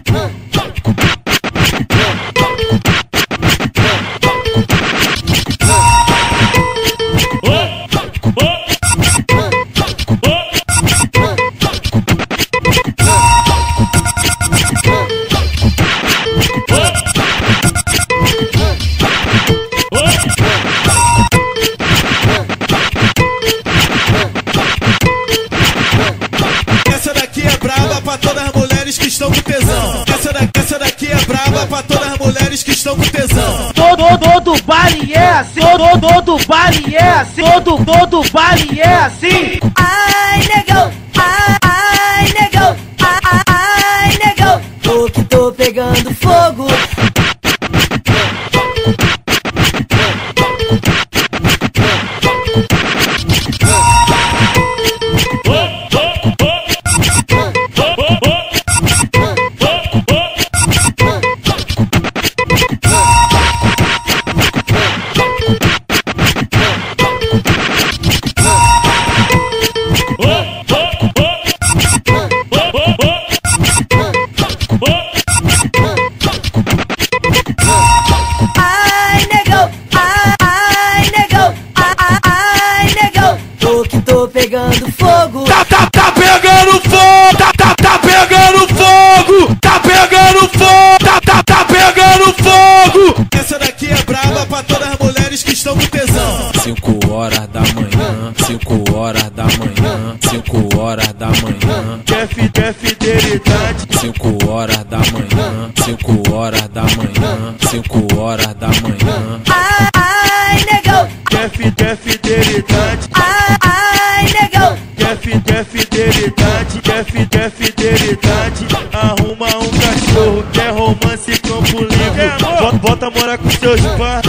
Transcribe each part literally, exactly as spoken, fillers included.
Essa daqui é braba pra todas as mulheres que estão com tesão. Essa daqui, essa daqui é braba pra todas as mulheres que estão com tesão. Todo, todo baile é assim, todo, todo baile é assim, todo, todo baile é assim. Ai, negão, ai, ai, negão, ai, ai, negão, tô que tô pegando fogo. Ai, negão, ai, negão, ai, negão, tô que tô pegando fogo. Tá, tá, tá pegando fogo, tá, tá, tá pegando fogo, tá pegando fogo, tá, tá, tá pegando fogo. Essa daqui é braba pra todas as mulheres que estão com tesão. Cinco horas da manhã, cinco horas da manhã, cinco horas da manhã. Quer, fi, quer fidelidade. Cinco horas da manhã, cinco horas da manhã, cinco horas da manhã. Ai, ai, negão, Quer, fi, quer fidelidade. ai, ai, negão, Quer, fi, quer fidelidade. Quer, fi, quer fidelidade. Arruma um cachorro, quer romance e campo livre. Bota, bota morar com seus pais.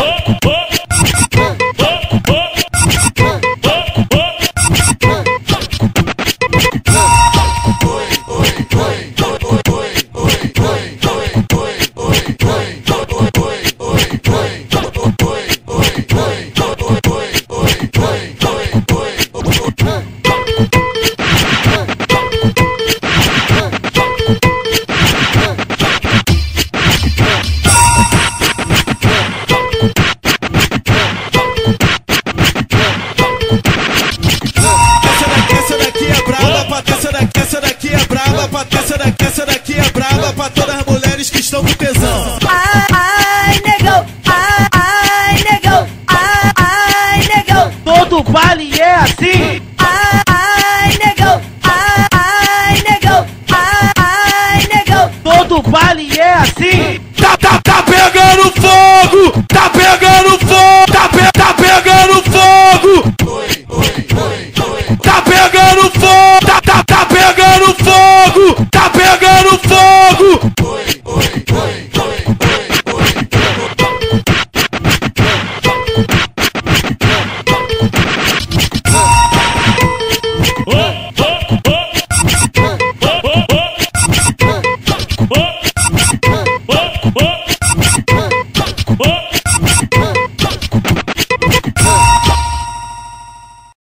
Essa daqui é braba pra, essa daqui, essa daqui é braba pra todas as mulheres que estão com tesão. ai, ai, negão, ai, ai, negão, ai, ai, negão, Todo baile é assim. ai, ai, negão, ai, ai, negão, ai, ai, negão. Todo baile é assim. Tá, tá, tá pegando fogo, tá